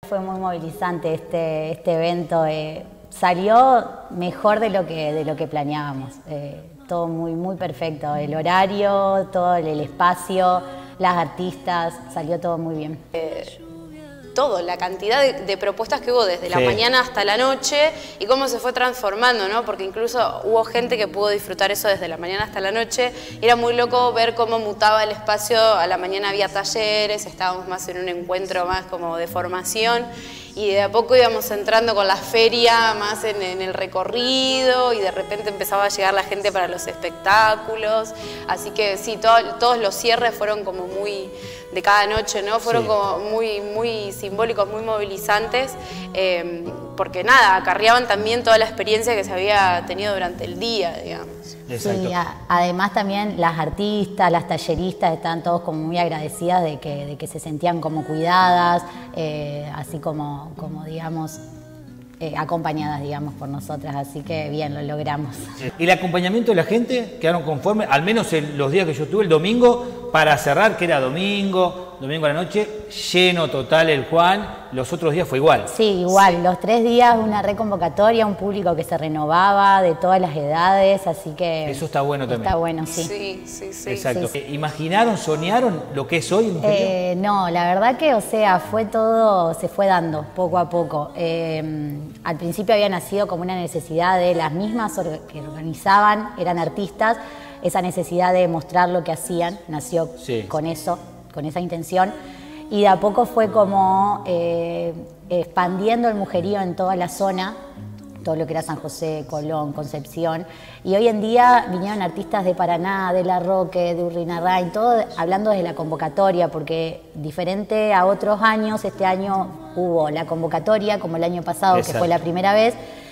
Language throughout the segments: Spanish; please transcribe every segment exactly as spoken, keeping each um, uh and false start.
Fue muy movilizante este, este evento, eh, salió mejor de lo que, de lo que planeábamos, eh, todo muy, muy perfecto, el horario, todo el espacio, las artistas, salió todo muy bien. Eh, todo, la cantidad de, de propuestas que hubo desde la sí. mañana hasta la noche y cómo se fue transformando, ¿no? Porque incluso hubo gente que pudo disfrutar eso desde la mañana hasta la noche. Era muy loco ver cómo mutaba el espacio. A la mañana había talleres, estábamos más en un encuentro más como de formación y de a poco íbamos entrando con la feria más en, en el recorrido y de repente empezaba a llegar la gente para los espectáculos. Así que sí, todo, todos los cierres fueron como muy de cada noche, ¿no? Fueron sí. como muy, muy simbólicos, muy movilizantes, eh, porque nada, acarreaban también toda la experiencia que se había tenido durante el día, digamos. Sí, a, además también las artistas, las talleristas estaban todos como muy agradecidas de que, de que se sentían como cuidadas, eh, así como, como digamos, eh, acompañadas, digamos, por nosotras, así que bien, lo logramos. ¿Y el acompañamiento de la gente quedaron conformes? Al menos el, los días que yo estuve, el domingo, para cerrar, que era domingo, domingo a la noche, lleno total el Juan, los otros días fue igual. Sí, igual, sí. Los tres días una reconvocatoria, un público que se renovaba de todas las edades, así que... Eso está bueno también. Está bueno, sí. Sí, sí, sí. Exacto. Sí, sí. ¿Imaginaron, soñaron lo que es hoy? Eh, no, la verdad que, o sea, fue todo, se fue dando poco a poco. Eh, al principio había nacido como una necesidad de las mismas que organizaban, eran artistas, esa necesidad de mostrar lo que hacían, nació sí. con eso, con esa intención, y de a poco fue como eh, expandiendo el mujerío en toda la zona, todo lo que era San José, Colón, Concepción, y hoy en día vinieron artistas de Paraná, de La Roque, de Urrinarrain, todo hablando desde la convocatoria, porque diferente a otros años, este año hubo la convocatoria, como el año pasado, Exacto. que fue la primera vez,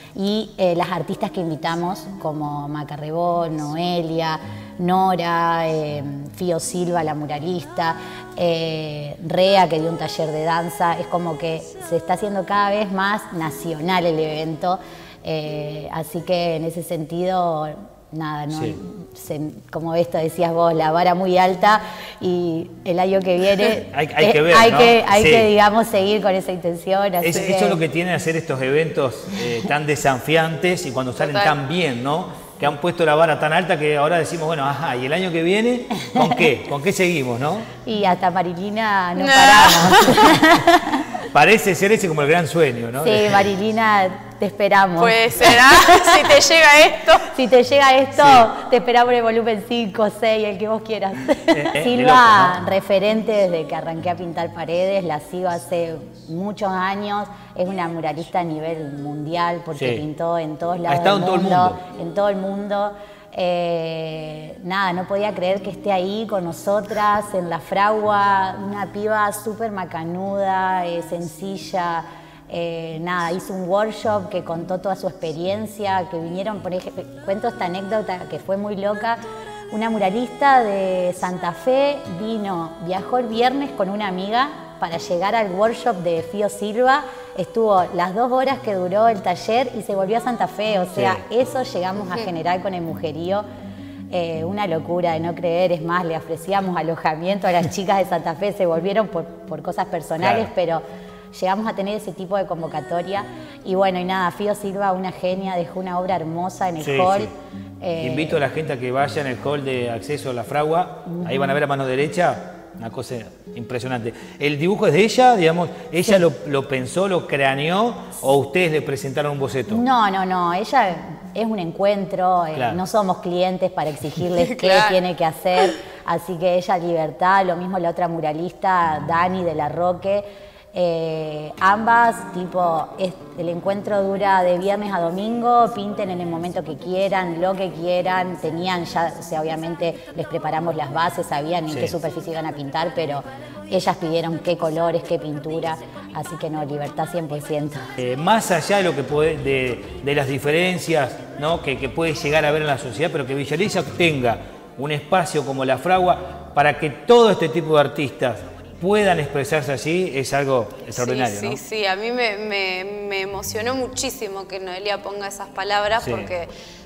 y eh, las artistas que invitamos, como Maca Rebol, Noelia, Nora, eh, Fío Silva, la muralista, eh, Rea, que dio un taller de danza, es como que se está haciendo cada vez más nacional el evento, eh, así que en ese sentido, nada, ¿no? Sí. Se, como esto decías vos, la vara muy alta y el año que viene hay, hay que ver, hay, ¿no? que, hay sí. que, digamos, seguir con esa intención. Así es, que... Eso es lo que tienen hacer estos eventos eh, tan desafiantes y cuando salen Total. tan bien, ¿no? Que han puesto la vara tan alta que ahora decimos, bueno, ajá, ¿y el año que viene con qué? ¿Con qué seguimos, no? Y hasta Marilina no, no. paramos. Parece ser ese como el gran sueño, ¿no? Sí, Marilina, te esperamos. Pues será, si te llega esto. Si te llega esto, sí. te esperamos en el volumen cinco, seis, el que vos quieras. Eh, eh, Silva, loco, ¿no? Referente desde que arranqué a pintar paredes, la sigo hace muchos años, es una muralista a nivel mundial porque sí. pintó en todos lados ha estado del en mundo, todo el mundo. En todo el mundo. Eh, nada, no podía creer que esté ahí con nosotras en La Fragua, una piba súper macanuda, eh, sencilla, eh, nada, hizo un workshop que contó toda su experiencia, que vinieron, por ejemplo, cuento esta anécdota que fue muy loca, una muralista de Santa Fe vino, viajó el viernes con una amiga para llegar al workshop de Fío Silva, estuvo las dos horas que duró el taller y se volvió a Santa Fe, o sea, sí. eso llegamos a generar con el mujerío, eh, una locura de no creer, es más, le ofrecíamos alojamiento a las chicas de Santa Fe, se volvieron por, por cosas personales, claro. pero llegamos a tener ese tipo de convocatoria y bueno, y nada, Fío Silva, una genia, dejó una obra hermosa en el sí, hall. Sí. Eh, Invito a la gente a que vaya en el hall de acceso a La Fragua, uh-huh. ahí van a ver a mano derecha, una cosa impresionante. ¿El dibujo es de ella, digamos? ¿Ella sí. lo, lo pensó, lo craneó o ustedes le presentaron un boceto? No, no, no. Ella es un encuentro. Claro. Eh, no somos clientes para exigirles claro. qué tiene que hacer. Así que ella, libertad. Lo mismo la otra muralista, Dani de La Roque. Eh, ambas, tipo, es, el encuentro dura de viernes a domingo, pinten en el momento que quieran, lo que quieran, tenían ya, o sea, obviamente les preparamos las bases, sabían sí. en qué superficie iban a pintar, pero ellas pidieron qué colores, qué pintura, así que no, libertad cien por ciento. Eh, más allá de lo que puede, de, de las diferencias, ¿no? que, que puede llegar a ver en la sociedad, pero que Villa Elisa tenga un espacio como La Fragua para que todo este tipo de artistas puedan expresarse así, es algo extraordinario, sí, ¿no? Sí, sí, a mí me, me, me emocionó muchísimo que Noelia ponga esas palabras sí. porque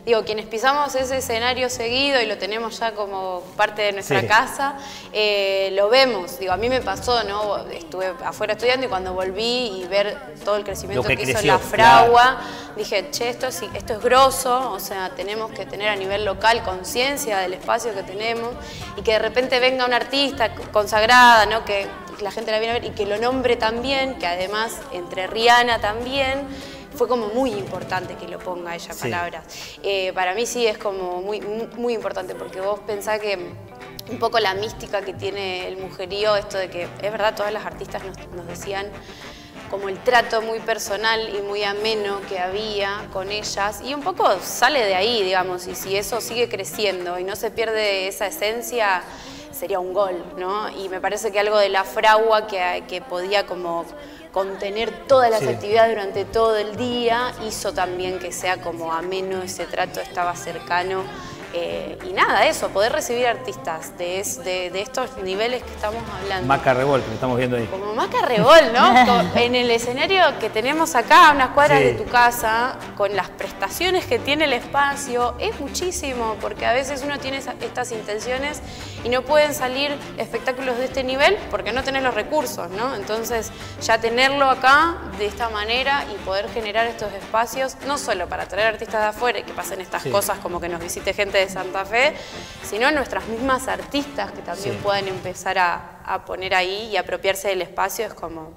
digo, quienes pisamos ese escenario seguido y lo tenemos ya como parte de nuestra sí. casa, eh, lo vemos. Digo, a mí me pasó, ¿no? Estuve afuera estudiando y cuando volví y ver todo el crecimiento que que, creció, hizo la fragua, claro. dije, che, esto es, esto es grosso, o sea, tenemos que tener a nivel local conciencia del espacio que tenemos y que de repente venga una artista consagrada, ¿no? Que la gente la viene a ver y que lo nombre también, que además entre Rihanna también, fue como muy importante que lo ponga ella sí. palabras. Eh, para mí sí es como muy, muy, muy importante porque vos pensás que un poco la mística que tiene el mujerío, esto de que es verdad, todas las artistas nos, nos decían como el trato muy personal y muy ameno que había con ellas y un poco sale de ahí, digamos, y si eso sigue creciendo y no se pierde esa esencia, sería un gol, ¿no? Y me parece que algo de la fragua que, que podía como contener todas las sí. actividades durante todo el día hizo también que sea como ameno ese trato, estaba cercano. Eh, y nada, eso, poder recibir artistas de, es, de, de estos niveles que estamos hablando. Maca Rebol, que lo estamos viendo ahí. Como Maca Rebol, ¿no? En el escenario que tenemos acá, a unas cuadras sí. de tu casa, con las prestaciones que tiene el espacio, es muchísimo, porque a veces uno tiene esa, estas intenciones y no pueden salir espectáculos de este nivel porque no tenés los recursos, ¿no? Entonces, ya tenerlo acá de esta manera y poder generar estos espacios, no solo para traer artistas de afuera y que pasen estas sí. cosas como que nos visite gente de Santa Fe, sino nuestras mismas artistas que también sí. puedan empezar a, a poner ahí y apropiarse del espacio, es como,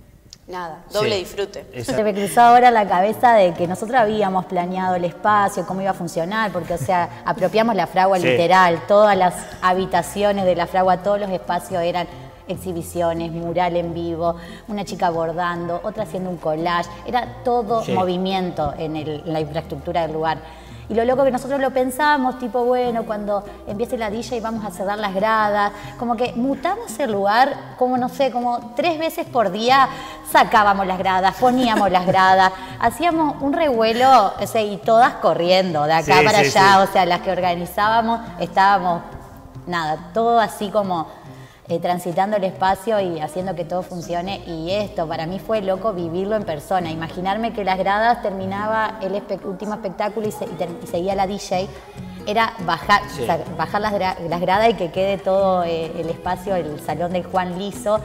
nada, doble sí. disfrute. Exacto. Se me cruzó ahora la cabeza de que nosotros habíamos planeado el espacio, cómo iba a funcionar, porque o sea, apropiamos la fragua sí. literal, todas las habitaciones de la fragua, todos los espacios eran exhibiciones, mural en vivo, una chica bordando, otra haciendo un collage, era todo sí. movimiento en, el, en la infraestructura del lugar. Y lo loco que nosotros lo pensamos, tipo, bueno, cuando empiece la D J vamos a cerrar las gradas, como que mutamos el lugar, como no sé, como tres veces por día sacábamos las gradas, poníamos las gradas, hacíamos un revuelo, o sea, y todas corriendo de acá sí, para sí, allá, sí. o sea, las que organizábamos, estábamos, nada, todo así como Eh, transitando el espacio y haciendo que todo funcione, y esto para mí fue loco vivirlo en persona, imaginarme que las gradas terminaba el espe último espectáculo y, se, y, te, y seguía la D J, era bajar, sí. o sea, bajar las, las gradas y que quede todo eh, el espacio, el salón del Juan Liso,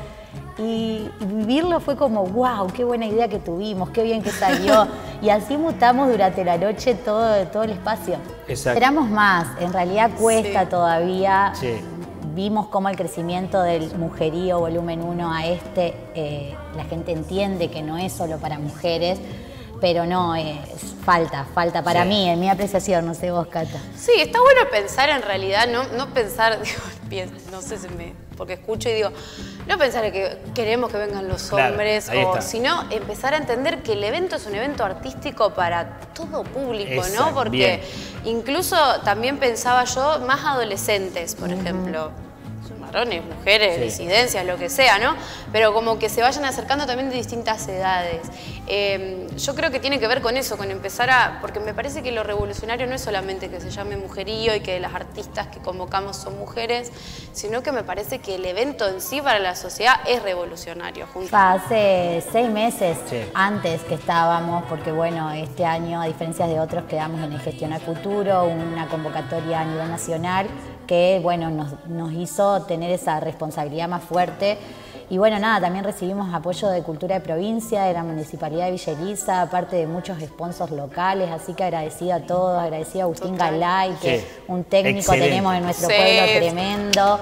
y, y vivirlo fue como wow, qué buena idea que tuvimos, qué bien que salió, y así mutamos durante la noche todo, todo el espacio. Exacto. Esperamos más, en realidad cuesta sí. todavía. Sí. Vimos cómo el crecimiento del mujerío volumen uno a este, eh, la gente entiende que no es solo para mujeres, pero no, eh, falta, falta para sí. mí, en mi apreciación, no sé vos, Cata. Sí, está bueno pensar en realidad, no, no pensar, digo, no sé si me, porque escucho y digo, no pensar que queremos que vengan los hombres, claro, o, sino empezar a entender que el evento es un evento artístico para todo público, Esa, ¿no? Porque bien. incluso también pensaba yo, más adolescentes, por uh-huh. ejemplo, varones, mujeres, sí. disidencias, lo que sea, ¿no? Pero como que se vayan acercando también de distintas edades. Eh, yo creo que tiene que ver con eso, con empezar a... Porque me parece que lo revolucionario no es solamente que se llame mujerío y que las artistas que convocamos son mujeres, sino que me parece que el evento en sí para la sociedad es revolucionario. Junto. Hace seis meses sí. antes que estábamos, porque bueno, este año, a diferencia de otros, quedamos en el Gestionar Futuro, una convocatoria a nivel nacional, que bueno, nos, nos hizo tener esa responsabilidad más fuerte. Y bueno, nada, también recibimos apoyo de Cultura de Provincia, de la Municipalidad de Villa Elisa, aparte de muchos sponsors locales, así que agradecida a todos, agradecida a Agustín Galay, que sí. un técnico Excelente. tenemos en nuestro sí. pueblo tremendo.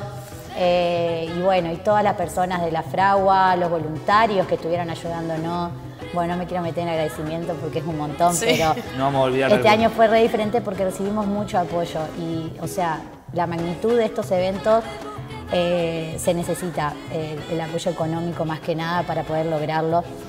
Eh, y bueno, y todas las personas de la fragua, los voluntarios que estuvieron ayudándonos. Bueno, no me quiero meter en agradecimiento porque es un montón, sí. pero no vamos a olvidar este año fue re diferente porque recibimos mucho apoyo y, o sea, la magnitud de estos eventos eh, se necesita eh, el apoyo económico más que nada para poder lograrlo.